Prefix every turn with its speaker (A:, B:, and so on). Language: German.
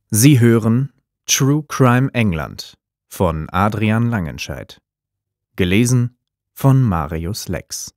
A: Sie hören True Crime England von Adrian Langenscheidt. Gelesen von Marius Lex.